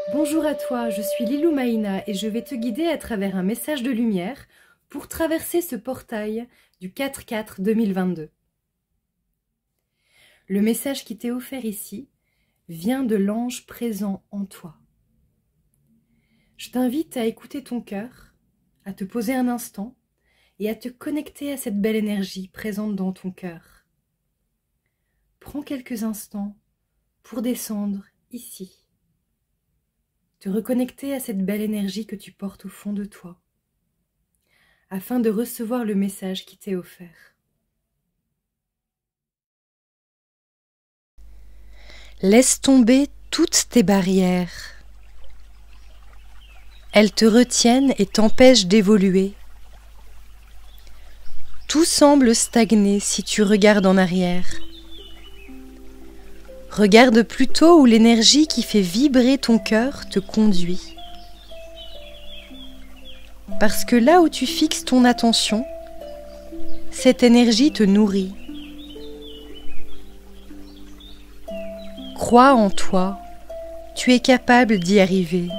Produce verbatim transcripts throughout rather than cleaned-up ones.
Bonjour à toi, je suis Lilou Maïna et je vais te guider à travers un message de lumière pour traverser ce portail du quatre quatre deux mille vingt-deux. Le message qui t'est offert ici vient de l'ange présent en toi. Je t'invite à écouter ton cœur, à te poser un instant et à te connecter à cette belle énergie présente dans ton cœur. Prends quelques instants pour descendre ici. Te reconnecter à cette belle énergie que tu portes au fond de toi, afin de recevoir le message qui t'est offert. Laisse tomber toutes tes barrières. Elles te retiennent et t'empêchent d'évoluer. Tout semble stagner si tu regardes en arrière. Regarde plutôt où l'énergie qui fait vibrer ton cœur te conduit. Parce que là où tu fixes ton attention, cette énergie te nourrit. Crois en toi, tu es capable d'y arriver.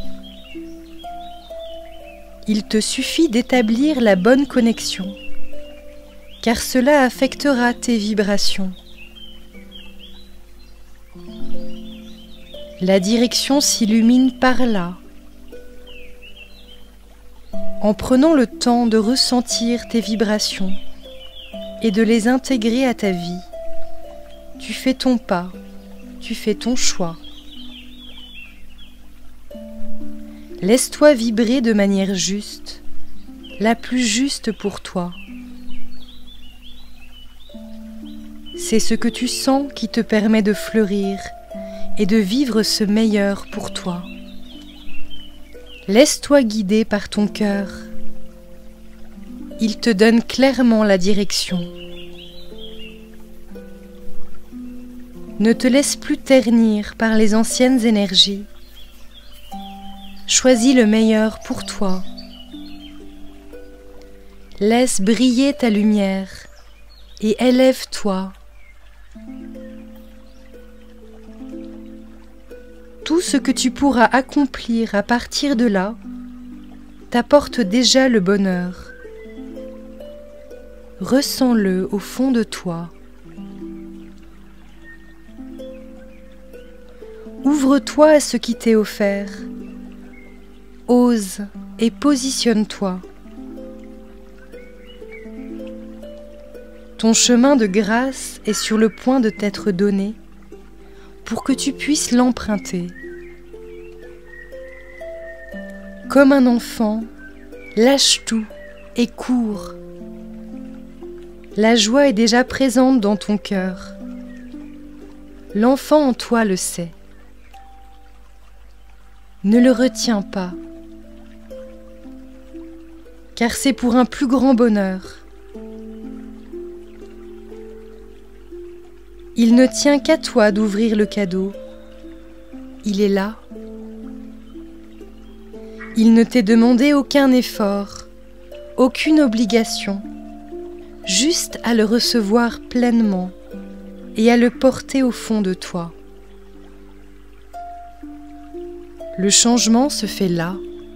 Il te suffit d'établir la bonne connexion, car cela affectera tes vibrations. La direction s'illumine par là. En prenant le temps de ressentir tes vibrations et de les intégrer à ta vie, tu fais ton pas, tu fais ton choix. Laisse-toi vibrer de manière juste, la plus juste pour toi. C'est ce que tu sens qui te permet de fleurir et de vivre ce meilleur pour toi. Laisse-toi guider par ton cœur. Il te donne clairement la direction. Ne te laisse plus ternir par les anciennes énergies. Choisis le meilleur pour toi. Laisse briller ta lumière et élève-toi. Tout ce que tu pourras accomplir à partir de là t'apporte déjà le bonheur. Ressens-le au fond de toi. Ouvre-toi à ce qui t'est offert. Ose et positionne-toi. Ton chemin de grâce est sur le point de t'être donné pour que tu puisses l'emprunter. Comme un enfant, lâche tout et cours. La joie est déjà présente dans ton cœur. L'enfant en toi le sait. Ne le retiens pas, car c'est pour un plus grand bonheur. Il ne tient qu'à toi d'ouvrir le cadeau. Il est là. Il ne t'est demandé aucun effort, aucune obligation, juste à le recevoir pleinement et à le porter au fond de toi. Le changement se fait là.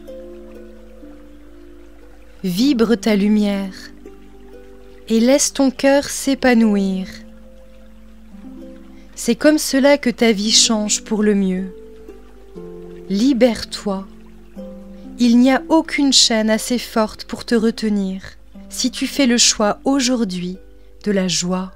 Vibre ta lumière et laisse ton cœur s'épanouir. C'est comme cela que ta vie change pour le mieux. Libère-toi. Il n'y a aucune chaîne assez forte pour te retenir si tu fais le choix aujourd'hui de la joie.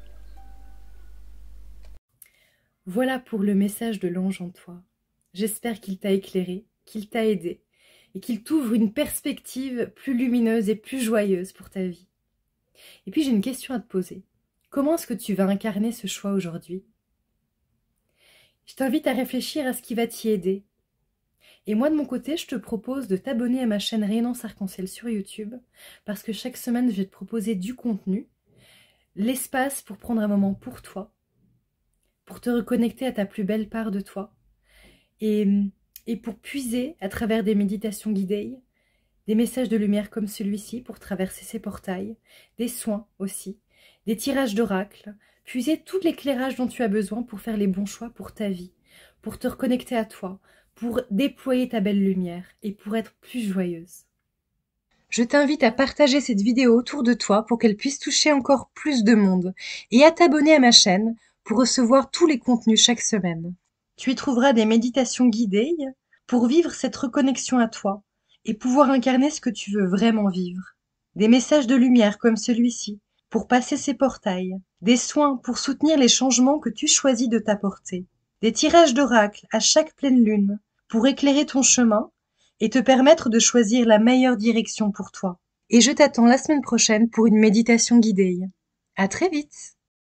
Voilà pour le message de l'ange en toi. J'espère qu'il t'a éclairé, qu'il t'a aidé et qu'il t'ouvre une perspective plus lumineuse et plus joyeuse pour ta vie. Et puis j'ai une question à te poser. Comment est-ce que tu vas incarner ce choix aujourd'hui? Je t'invite à réfléchir à ce qui va t'y aider. Et moi de mon côté, je te propose de t'abonner à ma chaîne Rayonnance Arc-en-Ciel sur YouTube parce que chaque semaine, je vais te proposer du contenu, l'espace pour prendre un moment pour toi, pour te reconnecter à ta plus belle part de toi et, et pour puiser à travers des méditations guidées, des messages de lumière comme celui-ci pour traverser ces portails, des soins aussi, des tirages d'oracle, puiser tout l'éclairage dont tu as besoin pour faire les bons choix pour ta vie, pour te reconnecter à toi, pour déployer ta belle lumière et pour être plus joyeuse. Je t'invite à partager cette vidéo autour de toi pour qu'elle puisse toucher encore plus de monde et à t'abonner à ma chaîne pour recevoir tous les contenus chaque semaine. Tu y trouveras des méditations guidées pour vivre cette reconnexion à toi et pouvoir incarner ce que tu veux vraiment vivre. Des messages de lumière comme celui-ci pour passer ces portails, des soins pour soutenir les changements que tu choisis de t'apporter, des tirages d'oracles à chaque pleine lune pour éclairer ton chemin et te permettre de choisir la meilleure direction pour toi. Et je t'attends la semaine prochaine pour une méditation guidée. À très vite!